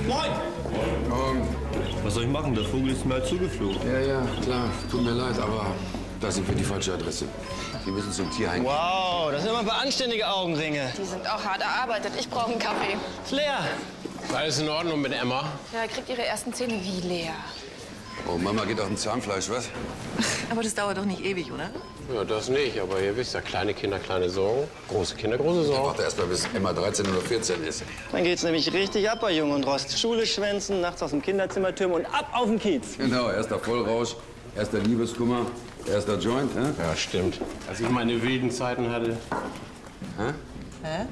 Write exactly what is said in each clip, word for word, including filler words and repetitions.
Moin! Um, Was soll ich machen? Der Vogel ist mir halt zugeflogen. ja, ja, klar. Tut mir leid, aber da sind wir die falsche Adresse. Sie müssen zum Tierheim. Wow, das sind immer ein paar anständige Augenringe. Die sind auch hart erarbeitet. Ich brauche einen Kaffee. Ist leer. Ist alles in Ordnung mit Emma? Ja, kriegt ihre ersten Zähne wie leer. Oh, Mama geht auf ein Zahnfleisch, was? Aber das dauert doch nicht ewig, oder? Ja, das nicht. Aber ihr wisst ja, kleine Kinder, kleine Sorgen. Große Kinder, große Sorgen. Warte erst mal, bis Emma dreizehn oder vierzehn ist. Dann geht's nämlich richtig ab bei Jung und Rost. Schule schwänzen, nachts aus dem Kinderzimmer türmen und ab auf den Kiez. Genau, erster Vollrausch, erster Liebeskummer, erster Joint, hä? Ja, stimmt. Als ich meine wilden Zeiten hatte. Hä? Hä?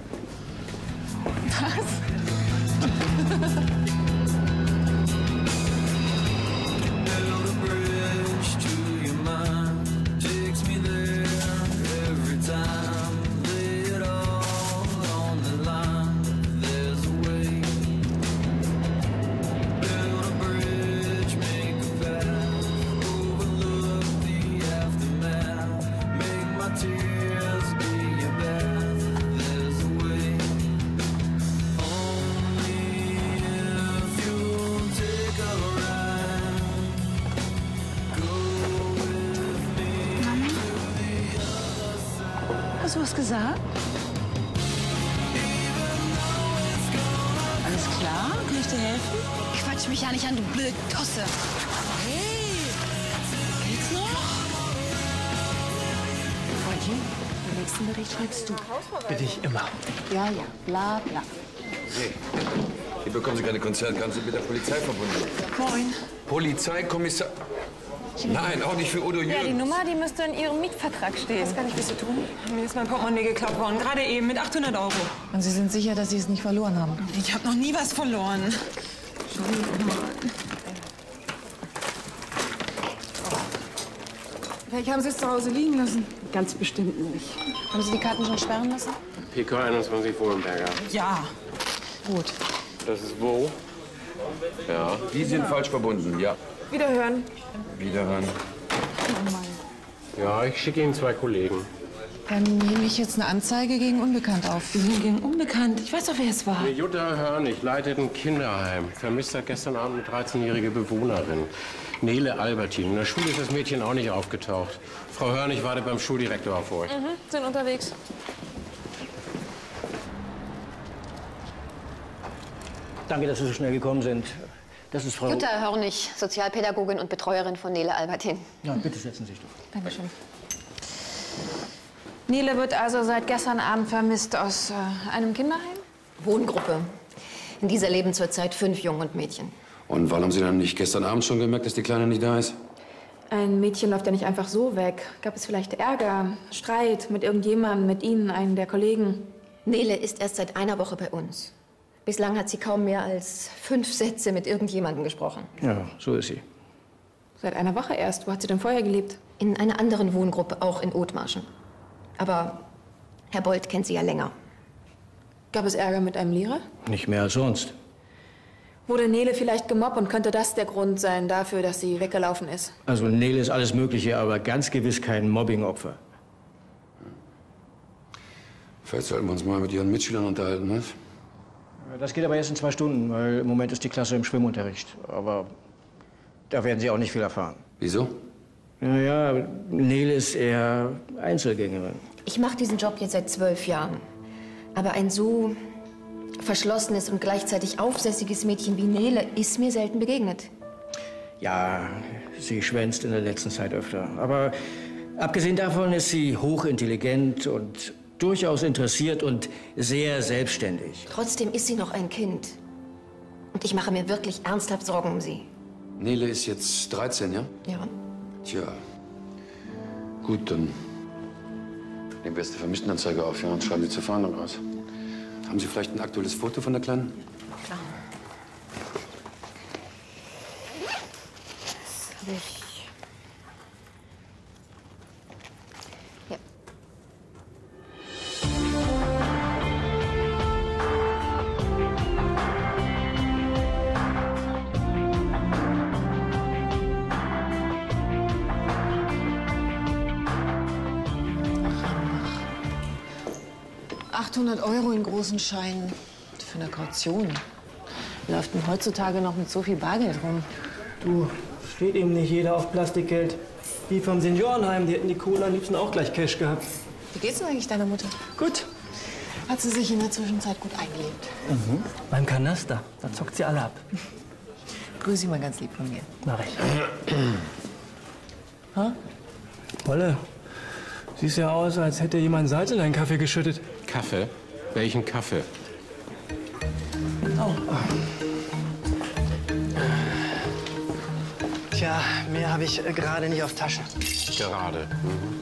Hast du was gesagt? Alles klar? Kann ich dir helfen? Quatsch mich ja nicht an, du blöde Tosse. Hey! Geht's noch? Freundchen, den nächsten Bericht schreibst du. Bitte ich immer. Ja, ja, bla, bla. Hey, hier bekommen Sie keine Konzertkarte mit der Polizei verbunden. Moin. Polizeikommissar... Nein, auch nicht für Udo Jürgens. Ja, die Nummer, die müsste in Ihrem Mietvertrag stehen. Was kann ich für Sie tun? Mir ist mein Portemonnaie geklaut worden, gerade eben mit achthundert Euro. Und Sie sind sicher, dass Sie es nicht verloren haben? Ich habe noch nie was verloren. Entschuldigung mal. Vielleicht haben Sie es zu Hause liegen lassen. Ganz bestimmt nicht. Haben Sie die Karten schon sperren lassen? P K einundzwanzig Wohlenberger. Ja. Gut. Das ist wo? Ja. Die sind falsch verbunden, ja. Wiederhören. Wiederhören. Ja, ich schicke Ihnen zwei Kollegen. Dann nehme ich jetzt eine Anzeige gegen Unbekannt auf. Wir sind gegen Unbekannt. Ich weiß doch, wer es war. Eine Jutta Hörnig leitet ein Kinderheim. Vermisst seit gestern Abend eine dreizehnjährige Bewohnerin. Nele Albertin. In der Schule ist das Mädchen auch nicht aufgetaucht. Frau Hörnig wartet beim Schuldirektor auf euch. Mhm, sind unterwegs. Danke, dass Sie so schnell gekommen sind. Das ist Frau... Jutta Hörnig, Sozialpädagogin und Betreuerin von Nele Albertin. Ja, bitte setzen Sie sich doch. Dankeschön. Nele wird also seit gestern Abend vermisst aus äh, einem Kinderheim? Wohngruppe. In dieser leben zurzeit fünf Jungen und Mädchen. Und warum haben Sie dann nicht gestern Abend schon gemerkt, dass die Kleine nicht da ist? Ein Mädchen läuft ja nicht einfach so weg. Gab es vielleicht Ärger, Streit mit irgendjemandem, mit Ihnen, einem der Kollegen? Nele ist erst seit einer Woche bei uns. Bislang hat sie kaum mehr als fünf Sätze mit irgendjemandem gesprochen. Ja, so ist sie. Seit einer Woche erst. Wo hat sie denn vorher gelebt? In einer anderen Wohngruppe, auch in Othmarschen. Aber Herr Bold kennt sie ja länger. Gab es Ärger mit einem Lehrer? Nicht mehr als sonst. Wurde Nele vielleicht gemobbt und könnte das der Grund sein dafür, dass sie weggelaufen ist? Also Nele ist alles Mögliche, aber ganz gewiss kein Mobbing-Opfer. Vielleicht sollten wir uns mal mit Ihren Mitschülern unterhalten, ne? Das geht aber erst in zwei Stunden, weil im Moment ist die Klasse im Schwimmunterricht. Aber da werden Sie auch nicht viel erfahren. Wieso? Ja, ja, Nele ist eher Einzelgängerin. Ich mache diesen Job jetzt seit zwölf Jahren. Aber ein so verschlossenes und gleichzeitig aufsässiges Mädchen wie Nele ist mir selten begegnet. Ja, sie schwänzt in der letzten Zeit öfter. Aber abgesehen davon ist sie hochintelligent und durchaus interessiert und sehr selbstständig. Trotzdem ist sie noch ein Kind. Und ich mache mir wirklich ernsthaft Sorgen um sie. Nele ist jetzt dreizehn, ja? Ja. Tja. Gut, dann nehmen wir jetzt die Vermisstenanzeige auf, ja, und schreiben sie zur Fahndung aus. Haben Sie vielleicht ein aktuelles Foto von der Kleinen? Klar. Das habe ich. Ja. achthundert Euro in großen Scheinen für eine Kaution. läuft denn heutzutage noch mit so viel Bargeld rum? Du, steht eben nicht jeder auf Plastikgeld. Die vom Seniorenheim, die hätten die Kohle am liebsten auch gleich Cash gehabt. Wie geht's denn eigentlich deiner Mutter? Gut. Hat sie sich in der Zwischenzeit gut eingelebt? Mhm. Beim Kanaster, da zockt sie alle ab. Grüß sie mal ganz lieb von mir. Mach ich. Ha? Wolle, siehst ja aus, als hätte jemand Salz in deinen Kaffee geschüttet. Kaffee? Welchen Kaffee? Oh. Tja, mehr habe ich äh, gerade nicht auf Tasche. Gerade. Mhm.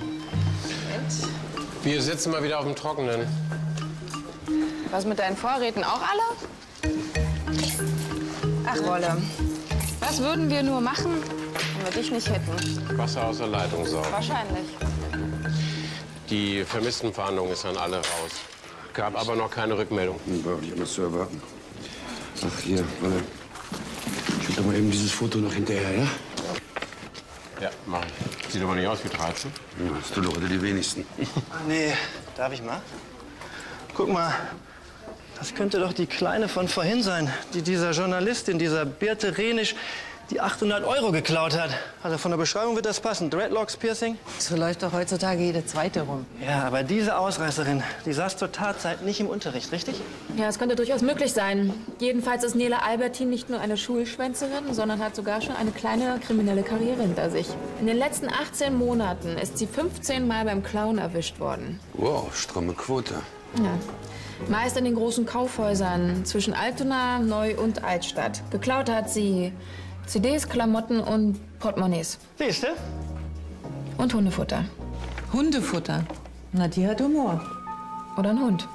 Wir sitzen mal wieder auf dem Trockenen. Was mit deinen Vorräten auch alle? Ach, Wolle. Was würden wir nur machen, wenn wir dich nicht hätten? Wasser aus der Leitung saugen. Wahrscheinlich. Die Vermisstenfahndung ist dann alle raus. Gab aber noch keine Rückmeldung. War nicht anders zu erwarten. Ach, hier, warte. Schieb doch mal eben dieses Foto noch hinterher, ja? Ja, mach ich. Sieht aber nicht aus wie dreizehn. Ja, das tun doch heute die wenigsten. Nee, darf ich mal? Guck mal, das könnte doch die Kleine von vorhin sein, die dieser Journalistin, dieser Birte Renisch, die achthundert Euro geklaut hat. Also von der Beschreibung wird das passen. Dreadlocks, Piercing. So läuft doch heutzutage jede Zweite rum. Ja, aber diese Ausreißerin, die saß zur Tatzeit nicht im Unterricht, richtig? Ja, es könnte durchaus möglich sein. Jedenfalls ist Nele Albertin nicht nur eine Schulschwänzerin, sondern hat sogar schon eine kleine kriminelle Karriere hinter sich. In den letzten achtzehn Monaten ist sie fünfzehn Mal beim Klauen erwischt worden. Wow, stramme Quote. Ja. Meist in den großen Kaufhäusern zwischen Altona, Neu- und Altstadt. Geklaut hat sie C Ds, Klamotten und Portemonnaies. Siehst du? Und Hundefutter. Hundefutter? Na, die hat Humor. Oder ein Hund.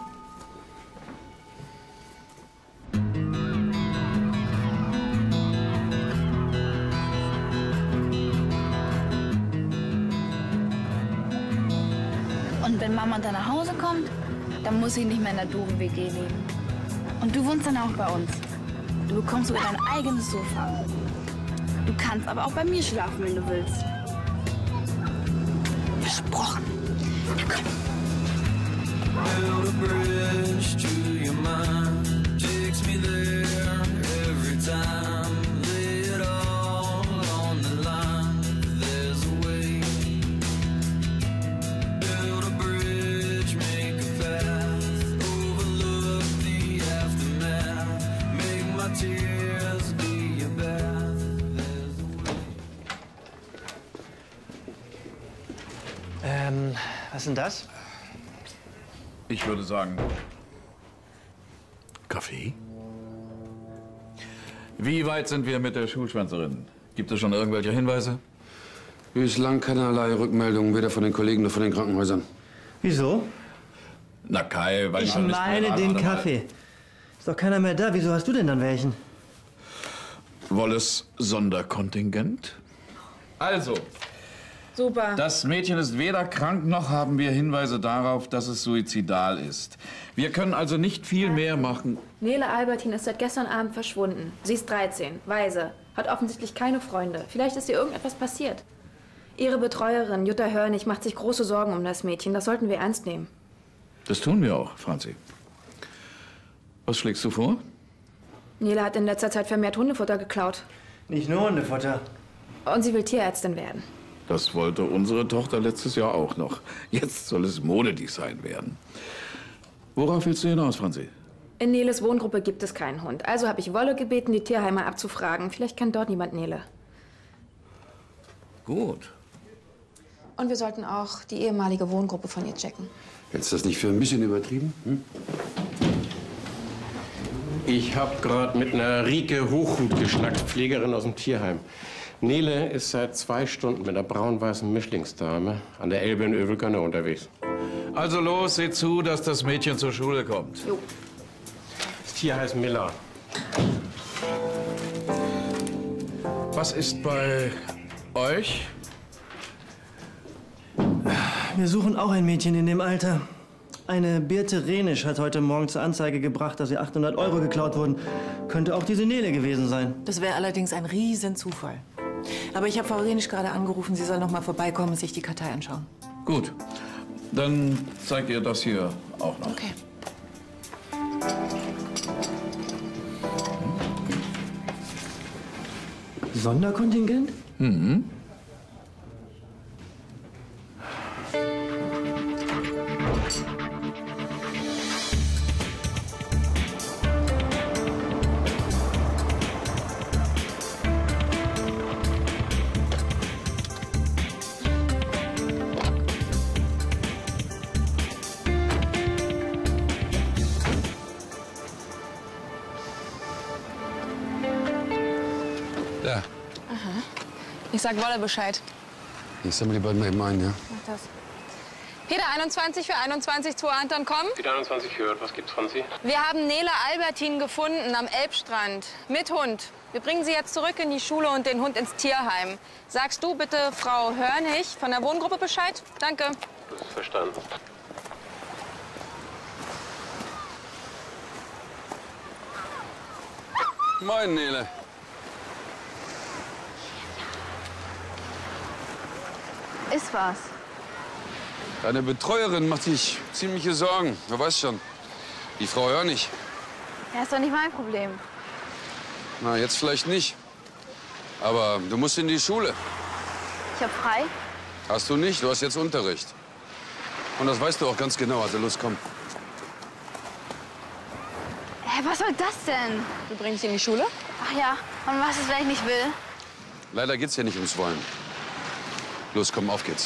Und wenn Mama dann nach Hause kommt, dann muss sie nicht mehr in der doofen W G leben. Und du wohnst dann auch bei uns. Du bekommst sogar dein eigenes Sofa. Du kannst aber auch bei mir schlafen, wenn du willst. Versprochen. Na komm. Ähm, was ist denn das? Ich würde sagen, Kaffee. Wie weit sind wir mit der Schulschwänzerin? Gibt es schon irgendwelche Hinweise? Bislang keinerlei Rückmeldungen, weder von den Kollegen noch von den Krankenhäusern. Wieso? Na Kai, weil Ich man meine nicht den mehr Kaffee. Ist doch keiner mehr da. Wieso hast du denn dann welchen? Wolles Sonderkontingent? Also, Super. das Mädchen ist weder krank, noch haben wir Hinweise darauf, dass es suizidal ist. Wir können also nicht viel mehr machen. Nele Albertin ist seit gestern Abend verschwunden. Sie ist dreizehn, weise, hat offensichtlich keine Freunde. Vielleicht ist ihr irgendetwas passiert. Ihre Betreuerin, Jutta Hörnig, macht sich große Sorgen um das Mädchen. Das sollten wir ernst nehmen. Das tun wir auch, Franzi. Was schlägst du vor? Nele hat in letzter Zeit vermehrt Hundefutter geklaut. Nicht nur Hundefutter. Und sie will Tierärztin werden. Das wollte unsere Tochter letztes Jahr auch noch. Jetzt soll es Modedesign werden. Worauf willst du hinaus, Franzi? In Neles Wohngruppe gibt es keinen Hund. Also habe ich Wolle gebeten, die Tierheime abzufragen. Vielleicht kennt dort niemand Nele. Gut. Und wir sollten auch die ehemalige Wohngruppe von ihr checken. Hältst du das nicht für ein bisschen übertrieben? Hm? Ich habe gerade mit einer Rike Hochhut geschnackt, Pflegerin aus dem Tierheim. Nele ist seit zwei Stunden mit einer braun-weißen Mischlingsdame an der Elbe in Övelkönne unterwegs. Also los, seht zu, dass das Mädchen zur Schule kommt. Jo. Das Tier heißt Miller. Was ist bei euch? Wir suchen auch ein Mädchen in dem Alter. Eine Birte Renisch hat heute Morgen zur Anzeige gebracht, dass ihr achthundert Euro geklaut wurden. Könnte auch diese Nele gewesen sein. Das wäre allerdings ein Riesenzufall. Aber ich habe Frau Renisch gerade angerufen, sie soll noch mal vorbeikommen und sich die Kartei anschauen. Gut. Dann zeigt ihr das hier auch noch. Okay. Sonderkontingent? Mhm. Da. Aha. Ich sag Wolle Bescheid. Ich sammle die beiden mal eben ein, ja? Mach das. Peter, einundzwanzig für einundzwanzig, zwei Anton, komm. Peter einundzwanzig hört. Was gibt's, Franzi? Wir haben Nele Albertin gefunden am Elbstrand. Mit Hund. Wir bringen sie jetzt zurück in die Schule und den Hund ins Tierheim. Sagst du bitte Frau Hörnig von der Wohngruppe Bescheid? Danke. Das ist verstanden. Moin, Nele. Ist was. Deine Betreuerin macht sich ziemliche Sorgen. Du weißt schon. Die Frau Hörnig. Ja, ist doch nicht mein Problem. Na, jetzt vielleicht nicht. Aber du musst in die Schule. Ich hab frei. Hast du nicht? Du hast jetzt Unterricht. Und das weißt du auch ganz genau. Also los, komm. Hä, was soll das denn? Du bringst sie in die Schule? Ach ja, und was ist, wenn ich nicht will? Leider geht's ja nicht ums Wollen. Los, komm, auf geht's.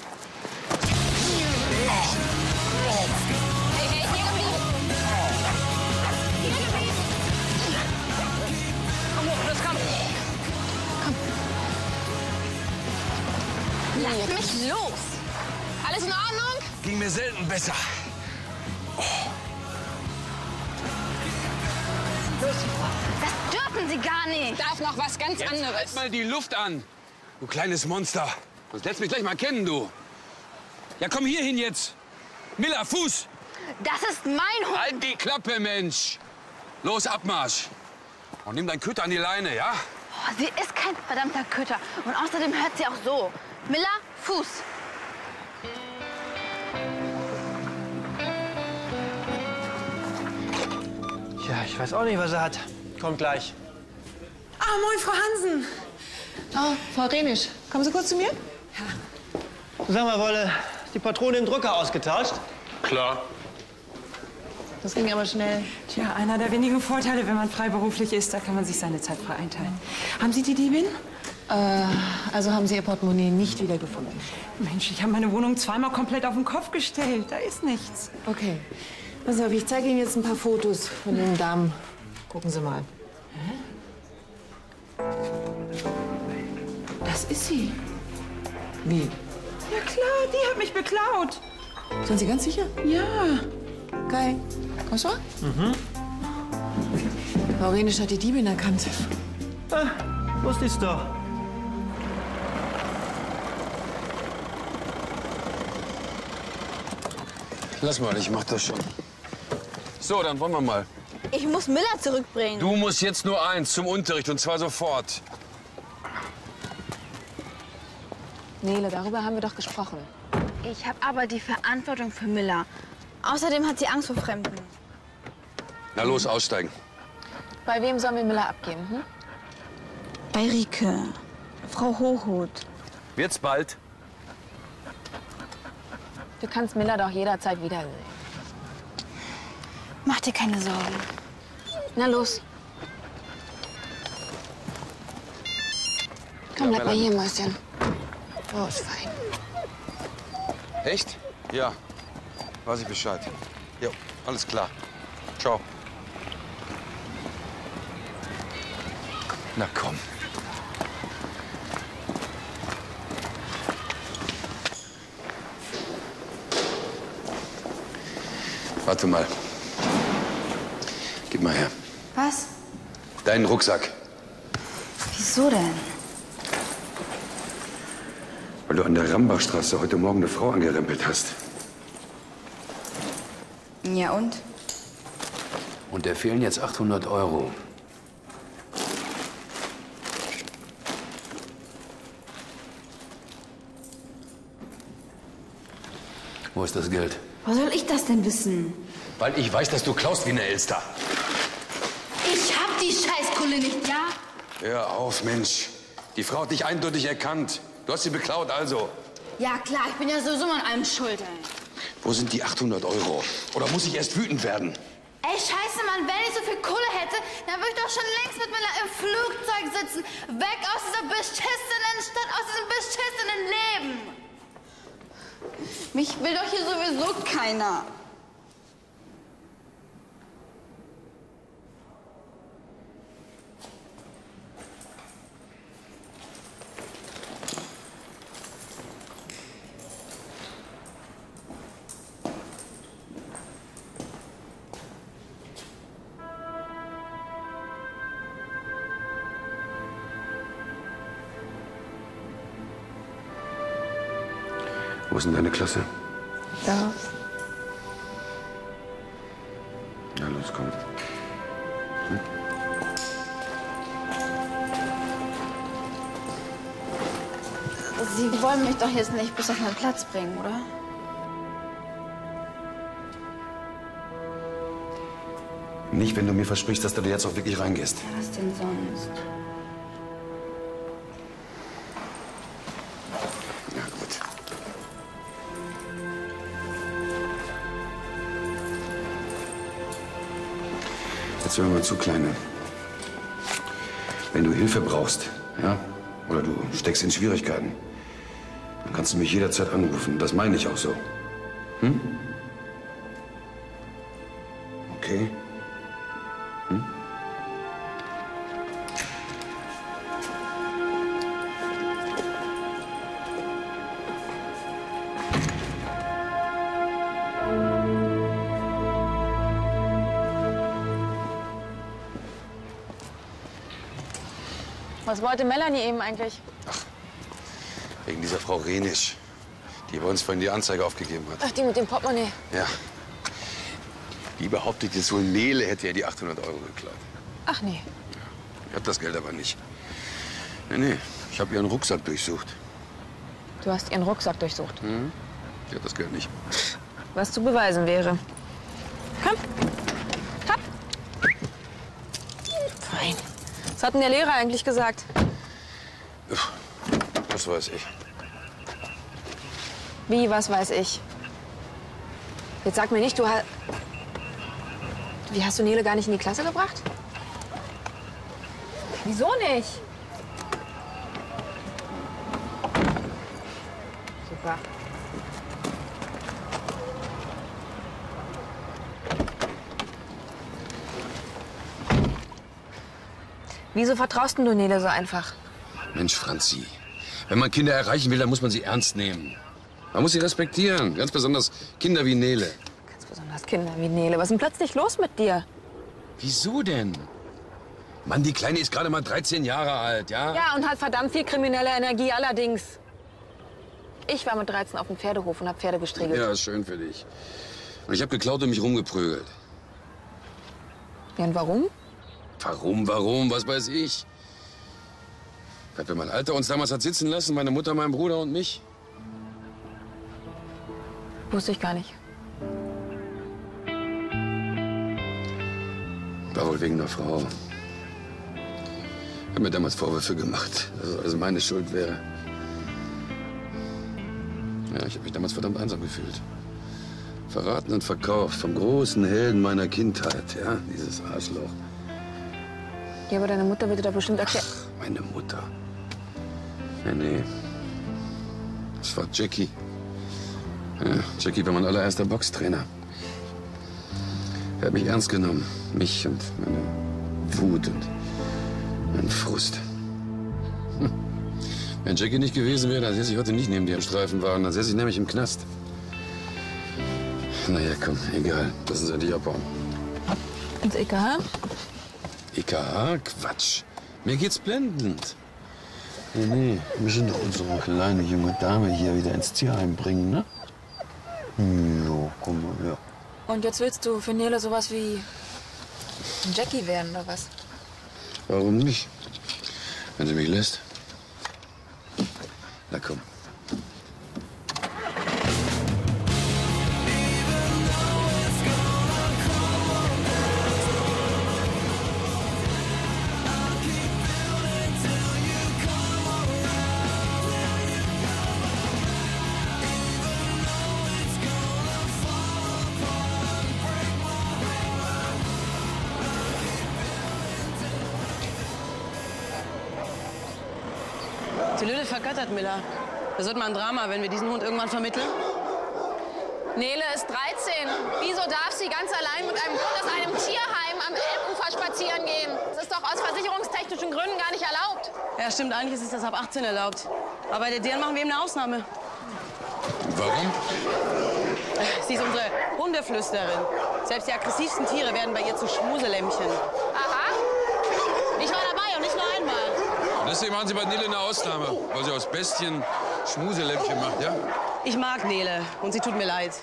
Hey, hey, hier geblieben! Hier geblieben! Komm hoch, los, komm! Komm. Lass mich los! Alles in Ordnung? Ging mir selten besser. Das dürfen Sie gar nicht. Darf noch was ganz Jetzt anderes. halt mal die Luft an, du kleines Monster. Das lässt mich gleich mal kennen, du. Ja, komm hier hin jetzt. Miller, Fuß. Das ist mein Hund. Halt die Klappe, Mensch. Los, Abmarsch. Und nimm deinen Köter an die Leine, ja? Oh, sie ist kein verdammter Köter. Und außerdem hört sie auch so. Miller, Fuß. Ja, ich weiß auch nicht, was er hat. Kommt gleich. Ah, moin, Frau Hansen. Oh, Frau Renisch, kommen Sie kurz zu mir? Sag mal, Wolle, ist die Patrone im Drucker ausgetauscht? Klar. Das ging aber schnell. Tja, einer der wenigen Vorteile, wenn man freiberuflich ist, da kann man sich seine Zeit frei einteilen. Haben Sie die Diebin? Äh, also haben Sie Ihr Portemonnaie nicht wiedergefunden? Mensch, ich habe meine Wohnung zweimal komplett auf den Kopf gestellt. Da ist nichts. Okay. Pass auf, ich zeige Ihnen jetzt ein paar Fotos von den Damen. Gucken Sie mal. Das ist sie. Wie? Ja klar, die hat mich beklaut. Sind Sie ganz sicher? Ja. Geil. Kommst du mal? Mhm. Frau Renisch hat die Diebin erkannt. Ah, wusste ich's doch. Lass mal, ich mach das schon. So, dann wollen wir mal. Ich muss Miller zurückbringen. Du musst jetzt nur eins zum Unterricht und zwar sofort. Nele, darüber haben wir doch gesprochen. Ich habe aber die Verantwortung für Miller. Außerdem hat sie Angst vor Fremden. Na los, aussteigen. Bei wem sollen wir Miller abgeben? Hm? Bei Rike. Frau Hochhut. Wird's bald. Du kannst Miller doch jederzeit wiedersehen. Mach dir keine Sorgen. Na los. Komm, bleib mal hier, Mäuschen. Oh, ist fein. Echt? Ja. Weiß ich Bescheid. Jo, alles klar. Ciao. Na komm. Warte mal. Gib mal her. Was? Deinen Rucksack. Wieso denn? Weil du an der Rambachstraße heute Morgen eine Frau angerempelt hast. Ja und? Und der fehlen jetzt achthundert Euro. Wo ist das Geld? Wo soll ich das denn wissen? Weil ich weiß, dass du klaust wie eine Elster. Ich hab die Scheißkohle nicht, ja? Hör auf, Mensch. Die Frau hat dich eindeutig erkannt. Du hast sie beklaut, also. Ja klar, ich bin ja sowieso an allem schuld, ey. Wo sind die achthundert Euro? Oder muss ich erst wütend werden? Ey, scheiße, Mann, wenn ich so viel Kohle hätte, dann würde ich doch schon längst mit mir im Flugzeug sitzen. Weg aus dieser beschissenen Stadt, aus diesem beschissenen Leben. Mich will doch hier sowieso keiner. Wo ist denn deine Klasse? Da. Ja, los, komm. Hm? Sie wollen mich doch jetzt nicht bis auf meinen Platz bringen, oder? Nicht, wenn du mir versprichst, dass du da jetzt auch wirklich reingehst. Was denn sonst? Ja, gut. Jetzt hör mir mal zu, Kleine. Wenn du Hilfe brauchst, ja, oder du steckst in Schwierigkeiten, dann kannst du mich jederzeit anrufen. Das meine ich auch so. Hm? Okay? Hm? Was wollte Melanie eben eigentlich? Wegen dieser Frau Renisch, die bei uns vorhin die Anzeige aufgegeben hat. Ach, die mit dem Portemonnaie. Ja. Die behauptet jetzt wohl, Nele hätte ja die achthundert Euro geklaut. Ach nee. Ich hab das Geld aber nicht. Nee, nee, ich habe ihren Rucksack durchsucht. Du hast ihren Rucksack durchsucht. Mhm. Ich hab das Geld nicht. Was zu beweisen wäre. Komm. Komm. Fein. Was hat denn der Lehrer eigentlich gesagt? Das weiß ich. Wie, was weiß ich? Jetzt sag mir nicht, du hast... Wie, hast du Nele gar nicht in die Klasse gebracht? Wieso nicht? Super. Wieso vertraust denn du Nele so einfach? Mensch, Franzi, wenn man Kinder erreichen will, dann muss man sie ernst nehmen. Man muss sie respektieren, ganz besonders Kinder wie Nele. Ganz besonders Kinder wie Nele. Was ist denn plötzlich los mit dir? Wieso denn? Mann, die Kleine ist gerade mal dreizehn Jahre alt, ja? Ja, und hat verdammt viel kriminelle Energie, allerdings. Ich war mit dreizehn auf dem Pferdehof und hab Pferde gestriegelt. Ja, ist schön für dich. Und ich habe geklaut und mich rumgeprügelt. Ja, und warum? Warum, warum, was weiß ich? Weil mein Alter uns damals hat sitzen lassen, meine Mutter, mein Bruder und mich. Wusste ich gar nicht. War wohl wegen einer Frau. Ich habe mir damals Vorwürfe gemacht, dass es also meine Schuld wäre. Ja, ich habe mich damals verdammt einsam gefühlt. Verraten und verkauft vom großen Helden meiner Kindheit, ja, dieses Arschloch. Ja, aber deine Mutter wird dir da bestimmt erklären. Ach, meine Mutter. Nee, nee. Das war Jackie. Ja, Jackie war mein allererster Boxtrainer. Er hat mich ernst genommen. Mich und meine Wut und meinen Frust. Hm. Wenn Jackie nicht gewesen wäre, dann säße ich heute nicht neben dir im Streifenwagen. Dann säße ich nämlich im Knast. Naja, komm, egal. Lass uns endlich abhauen. Und egal? E K H? Quatsch. Mir geht's blendend. Nee, nee, wir müssen doch unsere kleine junge Dame hier wieder ins Tierheim bringen, ne? Jo, komm mal her. Und jetzt willst du für Nele sowas wie Jackie werden, oder was? Warum nicht? Wenn sie mich lässt. Na komm. Die Lüde vergöttert Miller. Das wird mal ein Drama, wenn wir diesen Hund irgendwann vermitteln. Nele ist dreizehn. Wieso darf sie ganz allein mit einem Hund aus einem Tierheim am Elbufer spazieren gehen? Das ist doch aus versicherungstechnischen Gründen gar nicht erlaubt. Ja, stimmt, eigentlich ist es das ab achtzehn erlaubt. Aber bei der Dirn machen wir eben eine Ausnahme. Warum? Sie ist unsere Hundeflüsterin. Selbst die aggressivsten Tiere werden bei ihr zu Schmuselämmchen. Aha. Ich war dabei und nicht nur einmal. Und deswegen machen Sie bei Nele eine Ausnahme, weil sie aus Bestien Schmuselämpchen macht, ja? Ich mag Nele und sie tut mir leid.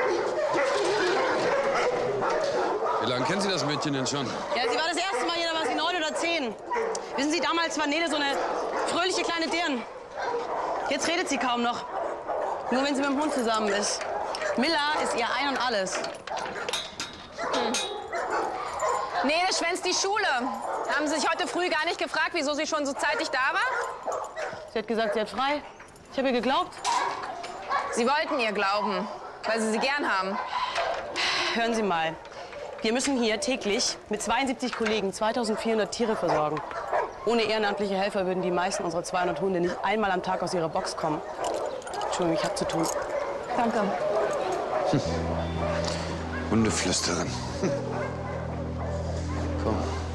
Wie lange kennen Sie das Mädchen denn schon? Ja, sie war das erste Mal hier, da war sie neun oder zehn. Wissen Sie, damals war Nele so eine fröhliche kleine Dirn. Jetzt redet sie kaum noch. Nur wenn sie mit dem Hund zusammen ist. Miller ist ihr Ein und Alles. Hm. Nele schwänzt die Schule. Haben Sie sich heute früh gar nicht gefragt, wieso sie schon so zeitig da war? Sie hat gesagt, sie hat frei. Ich habe ihr geglaubt. Sie wollten ihr glauben, weil Sie sie gern haben. Hören Sie mal. Wir müssen hier täglich mit zweiundsiebzig Kollegen zweitausendvierhundert Tiere versorgen. Ohne ehrenamtliche Helfer würden die meisten unserer zweihundert Hunde nicht einmal am Tag aus ihrer Box kommen. Entschuldigung, ich habe zu tun. Danke. Hm. Hundeflüsterin. Hm. Komm.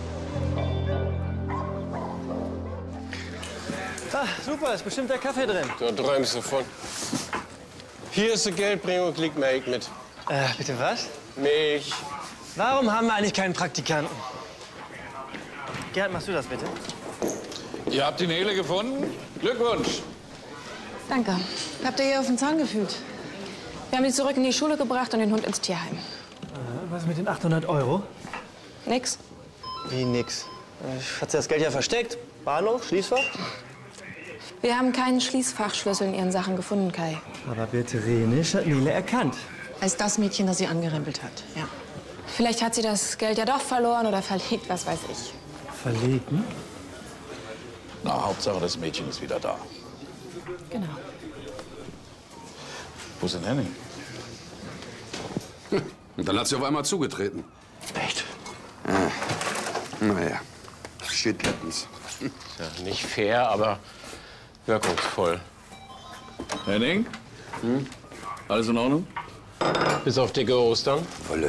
Ah, super, ist bestimmt der Kaffee drin. Du träumst davon. Hier ist die Geldbringung, liegt Milch mit. Äh, bitte was? Milch. Warum haben wir eigentlich keinen Praktikanten? Gerd, machst du das bitte? Ihr habt die Nele gefunden? Glückwunsch. Danke. Habt ihr ihr auf den Zahn gefühlt? Wir haben sie zurück in die Schule gebracht und den Hund ins Tierheim. Äh, was mit den achthundert Euro? Nix. Wie nix? Äh, hat sie das Geld ja versteckt? Bahnhof, Schließfach? Wir haben keinen Schließfachschlüssel in ihren Sachen gefunden, Kai. Aber Birte Renisch hat Nele erkannt. Als das Mädchen, das sie angerempelt hat, ja. Vielleicht hat sie das Geld ja doch verloren oder verlegt, was weiß ich. Verlegen? Na, Hauptsache, das Mädchen ist wieder da. Genau. Wo ist denn Henning? Und dann hat sie auf einmal zugetreten. Echt? Ah. Naja, shit happens. Ja, nicht fair, aber wirkungsvoll. Henning? Hm? Alles in Ordnung? Bis auf dicke Ostern. Wolle.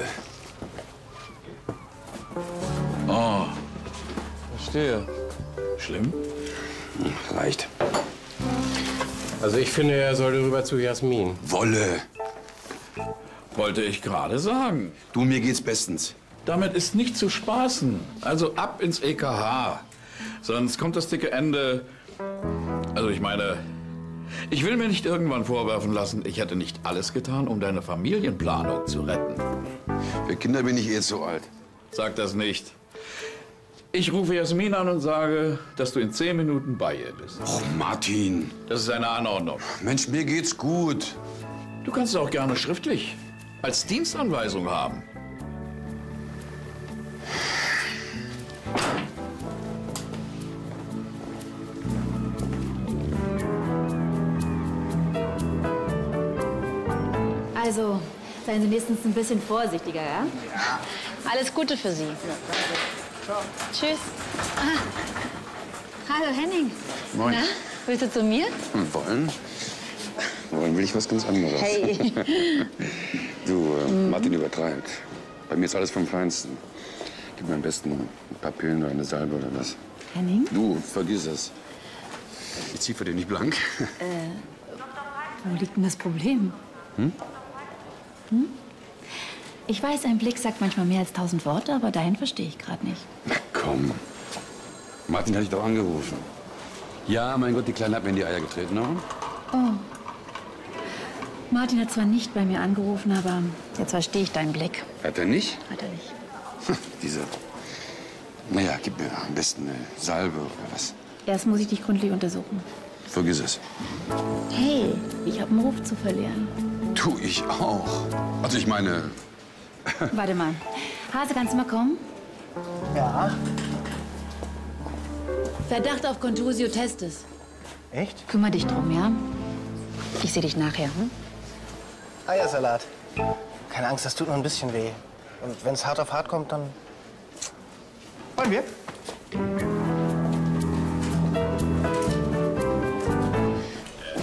Oh, verstehe. Schlimm? Hm, reicht. Also ich finde, er sollte rüber zu Jasmin. Wolle. Wollte ich gerade sagen. Du, mir geht's bestens. Damit ist nicht zu spaßen. Also ab ins E K H. Sonst kommt das dicke Ende. Also ich meine, ich will mir nicht irgendwann vorwerfen lassen, ich hätte nicht alles getan, um deine Familienplanung zu retten. Für Kinder bin ich eh zu alt. Sag das nicht. Ich rufe Jasmin an und sage, dass du in zehn Minuten bei ihr bist. Oh, Martin. Das ist eine Anordnung. Mensch, mir geht's gut. Du kannst es auch gerne schriftlich als Dienstanweisung haben. Also, seien Sie nächstens ein bisschen vorsichtiger, ja? Ja. Alles Gute für Sie. Ja, danke. Ciao. Tschüss. Ah. Hallo, Henning. Moin. Na, willst du zu mir? Hm, wollen? Wollen will ich was ganz anderes. Hey. Du, äh, Mhm. Martin übertreibt. Bei mir ist alles vom Feinsten. Gib mir am besten ein paar Pillen oder eine Salbe oder was. Henning? Du, vergiss es. Ich zieh für den nicht blank. Äh, wo liegt denn das Problem? Hm? Hm? Ich weiß, ein Blick sagt manchmal mehr als tausend Worte, aber deinen verstehe ich gerade nicht. Na komm. Martin hat dich doch angerufen. Ja, mein Gott, die Kleine hat mir in die Eier getreten, oder? Oh. Martin hat zwar nicht bei mir angerufen, aber jetzt verstehe ich deinen Blick. Hat er nicht? Hat er nicht. Diese... Naja, gib mir am besten eine Salbe oder was. Erst muss ich dich gründlich untersuchen. Vergiss es. Hey, ich habe einen Ruf zu verlieren. Tu ich auch. Also ich meine... Warte mal. Hase, kannst du mal kommen? Ja. Verdacht auf Contusio testis. Echt? Kümmer dich drum, ja? Ich sehe dich nachher, hm? Eiersalat. Keine Angst, das tut nur ein bisschen weh. Und wenn es hart auf hart kommt, dann... Wollen wir?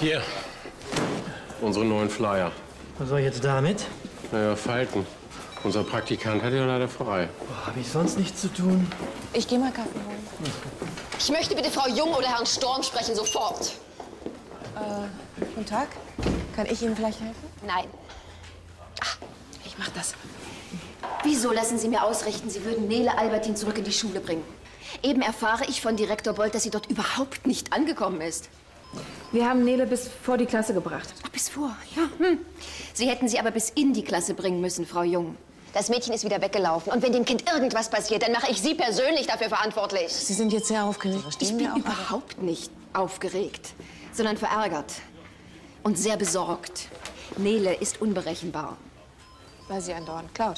Hier, unsere neuen Flyer. Was soll ich jetzt damit? Naja, falten. Unser Praktikant hat ja leider frei. Oh, habe ich sonst nichts zu tun? Ich gehe mal Kaffee holen. Ich möchte bitte Frau Jung oder Herrn Storm sprechen, sofort. Äh, guten Tag. Kann ich Ihnen vielleicht helfen? Nein. Ach, ich mach das. Wieso lassen Sie mir ausrichten, Sie würden Nele Albertin zurück in die Schule bringen? Eben erfahre ich von Direktor Bolt, dass sie dort überhaupt nicht angekommen ist. Wir haben Nele bis vor die Klasse gebracht. Ach, bis vor, ja. Hm. Sie hätten sie aber bis in die Klasse bringen müssen, Frau Jung. Das Mädchen ist wieder weggelaufen. Und wenn dem Kind irgendwas passiert, dann mache ich Sie persönlich dafür verantwortlich. Sie sind jetzt sehr aufgeregt. Ich bin überhaupt nicht aufgeregt, sondern verärgert und sehr besorgt. Nele ist unberechenbar. Weil sie andauernd klaut.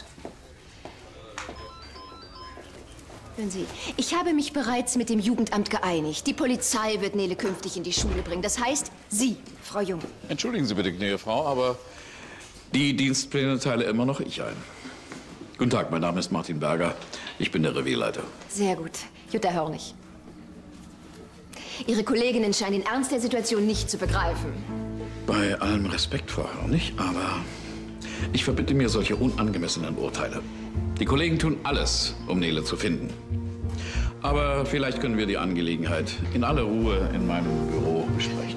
Hören Sie, ich habe mich bereits mit dem Jugendamt geeinigt. Die Polizei wird Nele künftig in die Schule bringen. Das heißt, Sie, Frau Jung. Entschuldigen Sie bitte, gnädige Frau, aber die Dienstpläne teile immer noch ich ein. Guten Tag, mein Name ist Martin Berger. Ich bin der Revierleiter. Sehr gut. Jutta Hörnig. Ihre Kolleginnen scheinen den Ernst der Situation nicht zu begreifen. Bei allem Respekt, Frau Hörnig, aber ich verbitte mir solche unangemessenen Urteile. Die Kollegen tun alles, um Nele zu finden. Aber vielleicht können wir die Angelegenheit in aller Ruhe in meinem Büro besprechen.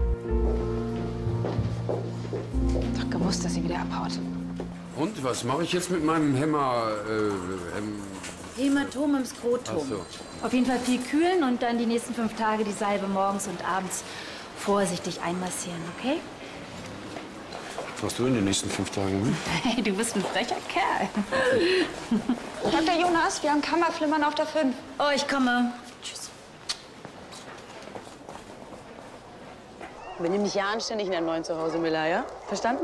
Doch gewusst, dass sie wieder abhaut. Und was mache ich jetzt mit meinem Hämmer? Äh, Häm Hämatom im Skrotum. Ach so. Auf jeden Fall viel kühlen und dann die nächsten fünf Tage die Salbe morgens und abends vorsichtig einmassieren, okay? Was machst du in den nächsten fünf Tagen? Hm? Hey, du bist ein frecher Kerl. Doktor Jonas, wir haben Kammerflimmern auf der fünf. Oh, ich komme. Tschüss. Benimm dich ja anständig in deinem neuen Zuhause, Miller, ja? Verstanden?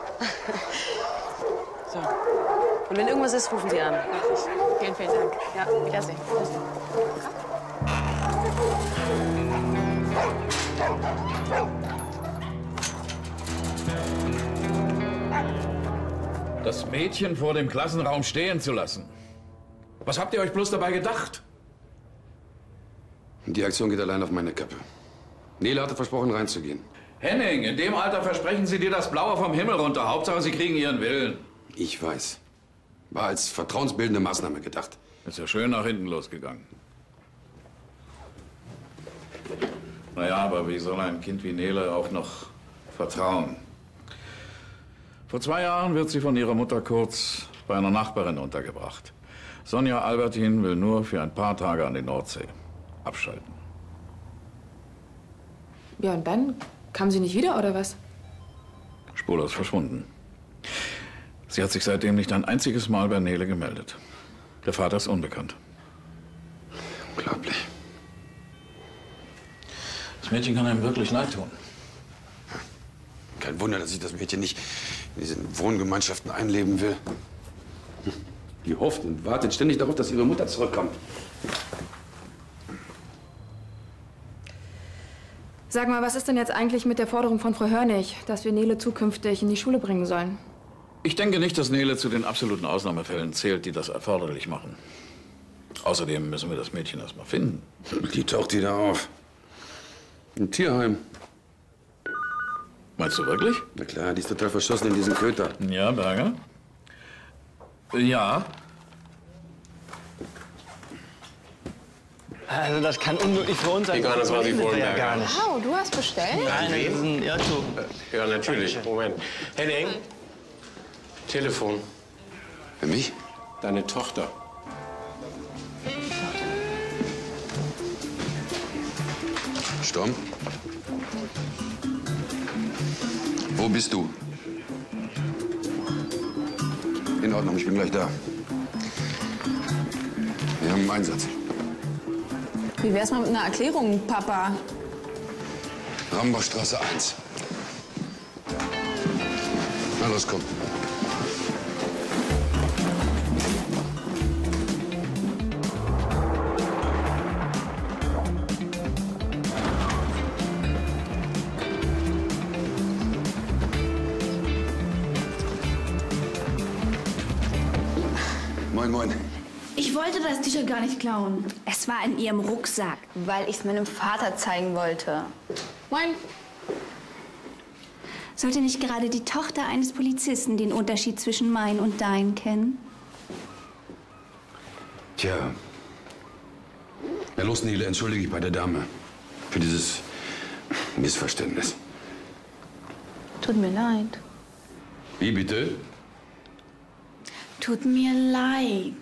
So. Und wenn irgendwas ist, rufen Sie an. Mach ich. Vielen, vielen Dank. Ja, wiedersehen. Wiedersehen. Das Mädchen vor dem Klassenraum stehen zu lassen. Was habt ihr euch bloß dabei gedacht? Die Aktion geht allein auf meine Kappe. Nele hatte versprochen, reinzugehen. Henning, in dem Alter versprechen Sie dir das Blaue vom Himmel runter. Hauptsache, Sie kriegen Ihren Willen. Ich weiß. War als vertrauensbildende Maßnahme gedacht. Ist ja schön nach hinten losgegangen. Naja, aber wie soll ein Kind wie Nele auch noch vertrauen? Vor zwei Jahren wird sie von ihrer Mutter kurz bei einer Nachbarin untergebracht. Sonja Albertin will nur für ein paar Tage an die Nordsee abschalten. Ja, und dann? Kam sie nicht wieder, oder was? Spurlos verschwunden. Sie hat sich seitdem nicht ein einziges Mal bei Nele gemeldet. Der Vater ist unbekannt. Unglaublich. Das Mädchen kann einem wirklich leid tun. Kein Wunder, dass sich das Mädchen nicht in diese Wohngemeinschaften einleben will. Die hofft und wartet ständig darauf, dass ihre Mutter zurückkommt. Sag mal, was ist denn jetzt eigentlich mit der Forderung von Frau Hörnig, dass wir Nele zukünftig in die Schule bringen sollen? Ich denke nicht, dass Nele zu den absoluten Ausnahmefällen zählt, die das erforderlich machen. Außerdem müssen wir das Mädchen erst mal finden. Die taucht wieder auf. Im Tierheim. Meinst du wirklich? Na klar, die ist total verschossen in diesen Köter. Ja, Berger? Ja. Also das kann unmöglich für uns sein. Egal, das war sie wir vorhin, ja gar Berger. nicht. Wow, du hast bestellt? Nein, das ist ein Irrtum. Ja, natürlich. Moment. Henning, Telefon. Für mich? Deine Tochter. Storm? Wo bist du? In Ordnung, ich bin gleich da. Wir haben einen Einsatz. Wie wär's mal mit einer Erklärung, Papa? Rambachstraße eins. Na los, komm. Moin, moin. Ich wollte das T-Shirt gar nicht klauen. Es war in ihrem Rucksack. Weil ich es meinem Vater zeigen wollte. Moin. Sollte nicht gerade die Tochter eines Polizisten den Unterschied zwischen mein und dein kennen? Tja. Na los, Nele, entschuldige ich bei der Dame für dieses Missverständnis. Tut mir leid. Wie bitte? Tut mir leid.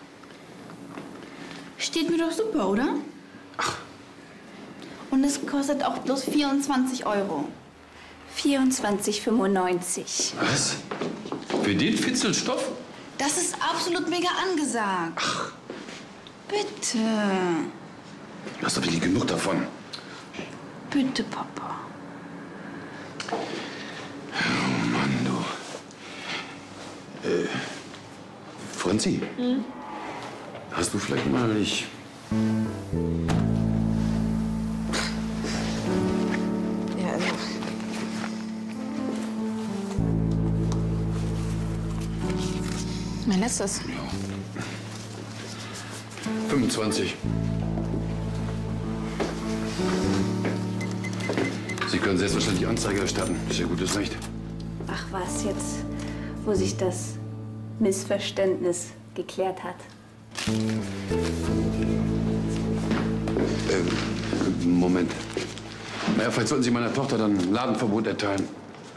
Steht mir doch super, oder? Ach. Und es kostet auch bloß vierundzwanzig Euro. vierundzwanzig fünfundneunzig. Was? Für den Fitzelstoff? Das ist absolut mega angesagt. Ach. Bitte. Du hast doch wirklich genug davon. Bitte, Papa. Oh Mann, du. Äh, Franzi, Hm? hast du vielleicht mal ich... Ja, also. Mein letztes. fünfundzwanzig. Sie können selbstverständlich Anzeige erstatten. Ist Ihr gutes Recht. Ach was, jetzt, wo sich das Missverständnis geklärt hat. Äh, Moment. Naja, vielleicht sollten Sie meiner Tochter dann ein Ladenverbot erteilen.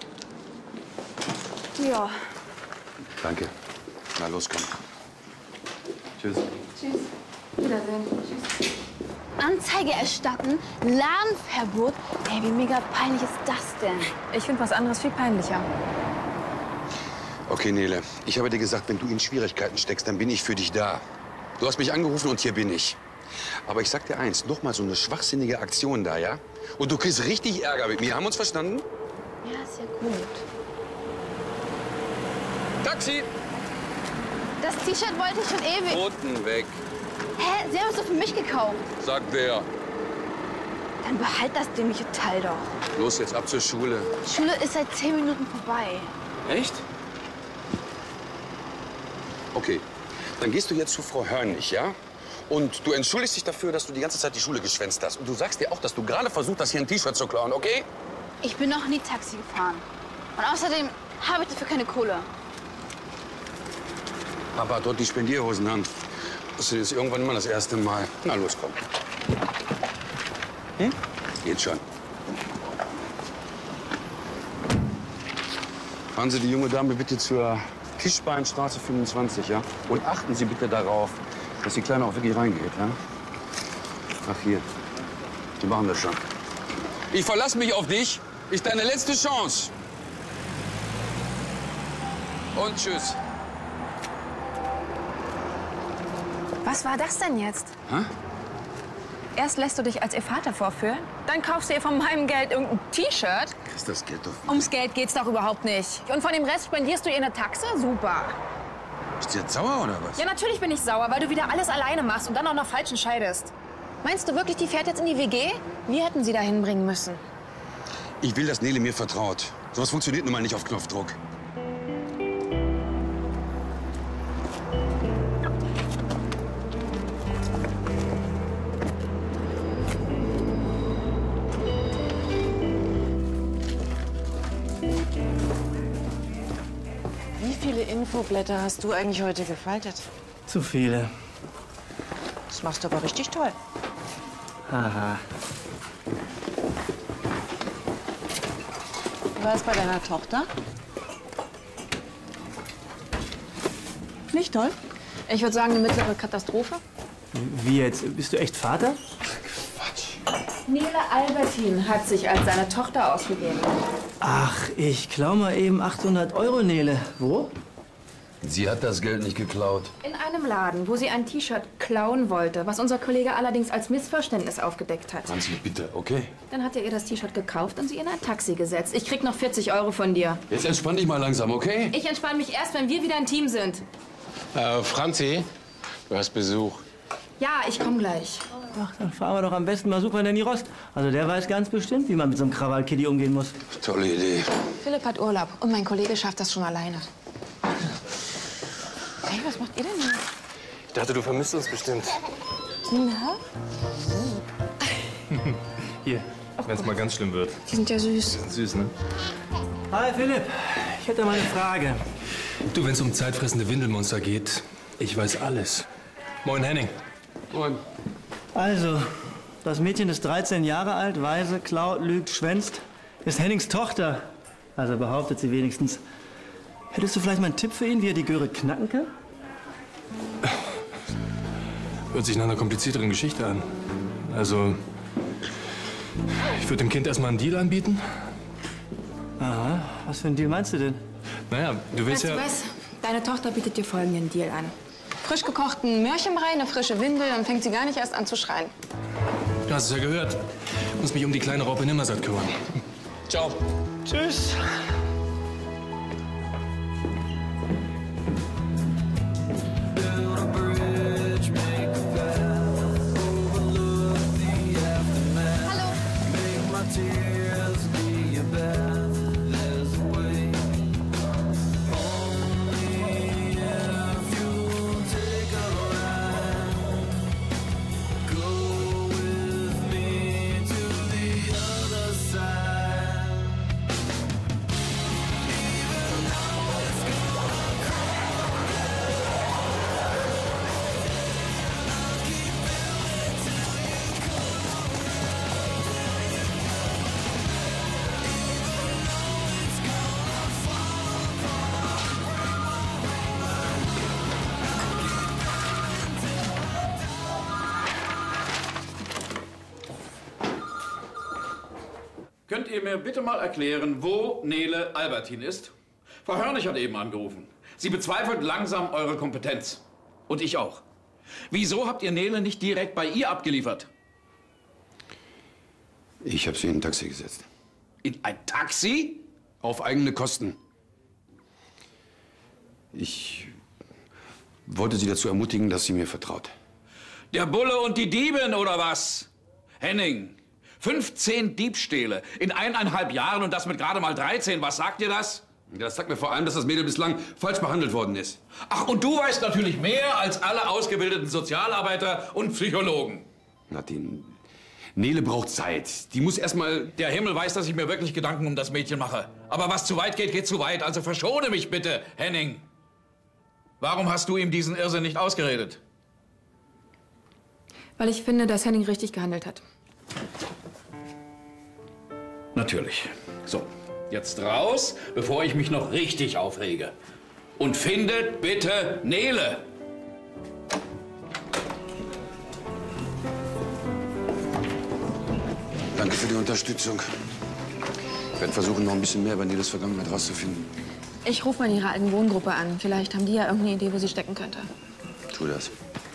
Ja. Danke. Na los, komm. Tschüss. Tschüss. Wiedersehen. Tschüss. Anzeige erstatten? Ladenverbot? Ey, wie mega peinlich ist das denn? Ich finde was anderes viel peinlicher. Okay, Nele. Ich habe dir gesagt, wenn du in Schwierigkeiten steckst, dann bin ich für dich da. Du hast mich angerufen und hier bin ich. Aber ich sag dir eins, noch mal so eine schwachsinnige Aktion da, ja? Und du kriegst richtig Ärger mit mir. Haben wir uns verstanden? Ja, ist ja gut. Taxi! Das T-Shirt wollte ich schon ewig. Roten weg. Hä? Sie haben es doch für mich gekauft. Sagt wer? Dann behalt das dämliche Teil doch. Los, jetzt ab zur Schule. Die Schule ist seit zehn Minuten vorbei. Echt? Okay, dann gehst du jetzt zu Frau Hörnig, ja? Und du entschuldigst dich dafür, dass du die ganze Zeit die Schule geschwänzt hast. Und du sagst dir auch, dass du gerade versucht hast, hier ein T-Shirt zu klauen, okay? Ich bin noch nie Taxi gefahren. Und außerdem habe ich dafür keine Kohle. Papa hat dort die Spendierhosenhand. Das ist irgendwann immer das erste Mal. Na los, komm. Hm? Geht schon. Fahren Sie die junge Dame bitte zur Tischbeinstraße fünfundzwanzig, ja? Und achten Sie bitte darauf, dass die Kleine auch wirklich reingeht, ja? Ach, hier. Die machen das schon. Ich verlasse mich auf dich. Ist deine letzte Chance. Und tschüss. Was war das denn jetzt? Hä? Erst lässt du dich als ihr Vater vorführen, dann kaufst du ihr von meinem Geld irgendein T-Shirt. Kriegst das Geld doch. Ums Geld geht's doch überhaupt nicht. Und von dem Rest spendierst du ihr eine Taxe? Super. Bist du jetzt sauer oder was? Ja, natürlich bin ich sauer, weil du wieder alles alleine machst und dann auch noch falsch entscheidest. Meinst du wirklich, die fährt jetzt in die W G? Wir hätten sie dahin bringen müssen. Ich will, dass Nele mir vertraut. Sowas funktioniert nun mal nicht auf Knopfdruck. Wie viele Infoblätter hast du eigentlich heute gefaltet? Zu viele. Das machst du aber richtig toll. Haha. Wie war es bei deiner Tochter? Nicht toll? Ich würde sagen, eine mittlere Katastrophe. Wie jetzt? Bist du echt Vater? Nele Albertin hat sich als seine Tochter ausgegeben. Ach, ich klau mal eben achthundert Euro, Nele. Wo? Sie hat das Geld nicht geklaut. In einem Laden, wo sie ein T-Shirt klauen wollte, was unser Kollege allerdings als Missverständnis aufgedeckt hat. Franzi, bitte, okay? Dann hat er ihr das T-Shirt gekauft und sie in ein Taxi gesetzt. Ich krieg noch vierzig Euro von dir. Jetzt entspann dich mal langsam, okay? Ich entspanne mich erst, wenn wir wieder ein Team sind. Äh, Franzi, du hast Besuch. Ja, ich komme gleich. Ach, dann fahren wir doch am besten mal Super Nanny Rost. Also der weiß ganz bestimmt, wie man mit so einem Krawall-Kitty umgehen muss. Tolle Idee. Philipp hat Urlaub und mein Kollege schafft das schon alleine. Hey, was macht ihr denn hier? Ich dachte, du vermisst uns bestimmt. Na? Hier, wenn es mal ganz schlimm wird. Die sind ja süß. Süß, ne? Hi, Philipp. Ich hätte mal eine Frage. Du, wenn es um zeitfressende Windelmonster geht, ich weiß alles. Moin, Henning. Moin. Also, das Mädchen ist dreizehn Jahre alt, weise, klaut, lügt, schwänzt. Ist Hennings Tochter. Also behauptet sie wenigstens. Hättest du vielleicht mal einen Tipp für ihn, wie er die Göre knacken kann? Hört sich nach einer komplizierteren Geschichte an. Also, ich würde dem Kind erstmal einen Deal anbieten. Aha, was für einen Deal meinst du denn? Naja, du willst Weißt ja... du was? Deine Tochter bietet dir folgenden Deal an. Frisch gekochten Möhrchenbrei, eine frische Windel, dann fängt sie gar nicht erst an zu schreien. Du hast es ja gehört. Ich muss mich um die kleine Raupe Nimmersatt kümmern. Ciao. Tschüss. Könnt ihr mir bitte mal erklären, wo Nele Albertin ist? Frau Hörnig hat eben angerufen. Sie bezweifelt langsam eure Kompetenz. Und ich auch. Wieso habt ihr Nele nicht direkt bei ihr abgeliefert? Ich habe sie in ein Taxi gesetzt. In ein Taxi? Auf eigene Kosten. Ich wollte sie dazu ermutigen, dass sie mir vertraut. Der Bulle und die Diebin, oder was? Henning, fünfzehn Diebstähle in eineinhalb Jahren und das mit gerade mal dreizehn. Was sagt dir das? Das sagt mir vor allem, dass das Mädel bislang falsch behandelt worden ist. Ach, und du weißt natürlich mehr als alle ausgebildeten Sozialarbeiter und Psychologen. Nadine, Nele braucht Zeit. Die muss erst mal... Der Himmel weiß, dass ich mir wirklich Gedanken um das Mädchen mache. Aber was zu weit geht, geht zu weit. Also verschone mich bitte, Henning. Warum hast du ihm diesen Irrsinn nicht ausgeredet? Weil ich finde, dass Henning richtig gehandelt hat. Natürlich. So, jetzt raus, bevor ich mich noch richtig aufrege. Und findet bitte Nele. Danke für die Unterstützung. Ich werde versuchen, noch ein bisschen mehr über Neles Vergangenheit rauszufinden. Ich rufe mal in ihrer alten Wohngruppe an. Vielleicht haben die ja irgendeine Idee, wo sie stecken könnte. Tu das.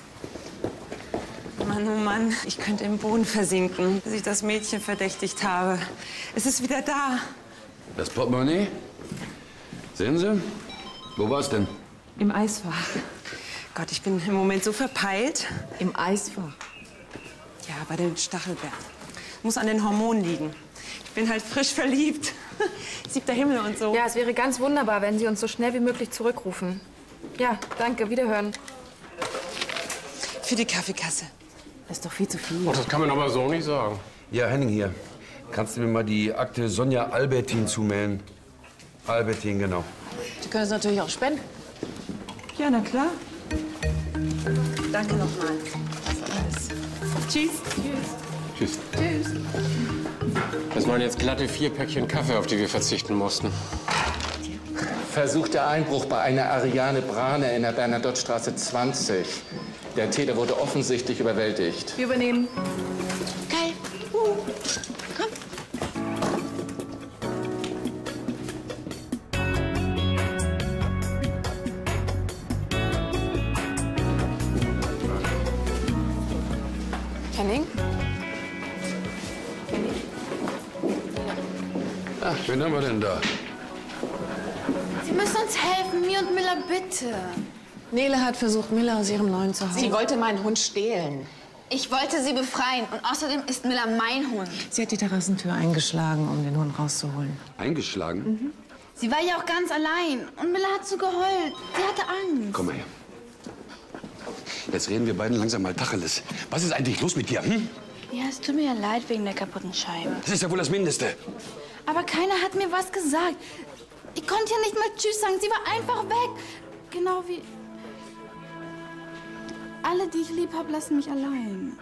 Mann, oh Mann, ich könnte im Boden versinken, bis ich das Mädchen verdächtigt habe. Es ist wieder da. Das Portemonnaie? Sehen Sie? Wo war's denn? Im Eisfach. Gott, ich bin im Moment so verpeilt. Im Eisfach? Ja, bei den Stachelbeeren. Muss an den Hormonen liegen. Ich bin halt frisch verliebt. Siebter Himmel und so. Ja, es wäre ganz wunderbar, wenn Sie uns so schnell wie möglich zurückrufen. Ja, danke, wiederhören. Für die Kaffeekasse. Das ist doch viel zu viel. Oh, das kann man aber so nicht sagen. Ja, Henning hier. Kannst du mir mal die Akte Sonja Albertin zumelden? Albertin, genau. Sie können es natürlich auch spenden. Ja, na klar. Danke nochmal. Tschüss. Tschüss. Tschüss. Das waren jetzt glatte vier Päckchen Kaffee, auf die wir verzichten mussten. Versuchter Einbruch bei einer Ariane Brane in der Bernadotte-Straße zwanzig. Der Täter wurde offensichtlich überwältigt. Wir übernehmen. Geil. Uh. Komm. Henning? Ach, wen haben wir denn da? Sie müssen uns helfen, mir und Miller, bitte. Nele hat versucht, Miller aus ihrem neuen Zuhause. Sie wollte meinen Hund stehlen. Ich wollte sie befreien und außerdem ist Miller mein Hund. Sie hat die Terrassentür eingeschlagen, um den Hund rauszuholen. Eingeschlagen? Mhm. Sie war ja auch ganz allein und Miller hat so geheult. Sie hatte Angst. Komm mal her. Jetzt reden wir beiden langsam mal Tacheles. Was ist eigentlich los mit dir, hm? Ja, es tut mir ja leid wegen der kaputten Scheibe. Das ist ja wohl das Mindeste. Aber keiner hat mir was gesagt. konnte ja nicht mal Tschüss sagen. Sie war einfach weg. Genau wie... Alle, die ich lieb habe, lassen mich allein.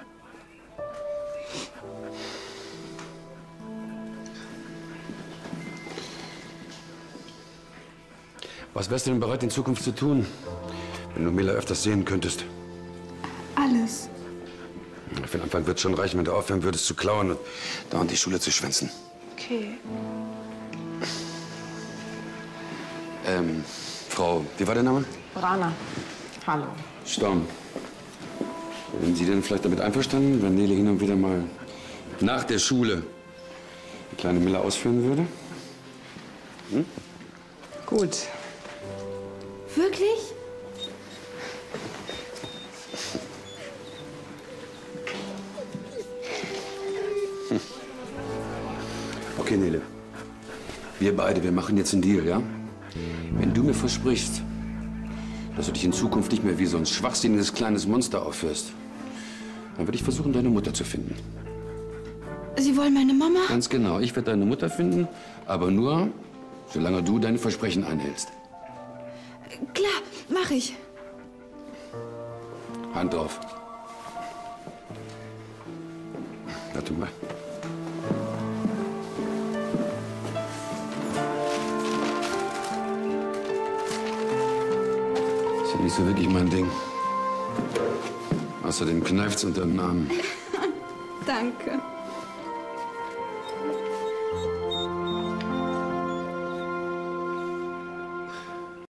Was wärst du denn bereit, in Zukunft zu tun, wenn du Mila öfters sehen könntest? Alles. Für den Anfang wird es schon reichen, wenn du aufhören würdest zu klauen und dauernd die Schule zu schwänzen. Okay. Ähm, Frau, wie war der Name? Brana. Hallo. Storm. Wären Sie denn vielleicht damit einverstanden, wenn Nele hin und wieder mal nach der Schule die kleine Mila ausführen würde? Hm? Gut. Wirklich? Hm. Okay, Nele. Wir beide, wir machen jetzt einen Deal, ja? Wenn du mir versprichst, dass du dich in Zukunft nicht mehr wie so ein schwachsinniges kleines Monster aufführst, dann werde ich versuchen, deine Mutter zu finden. Sie wollen meine Mama? Ganz genau. Ich werde deine Mutter finden, aber nur, solange du deine Versprechen einhältst. Klar, mach ich. Hand drauf. Warte mal. Ist ja nicht so wirklich mein Ding. Außerdem kneift's unter den Armen. Danke.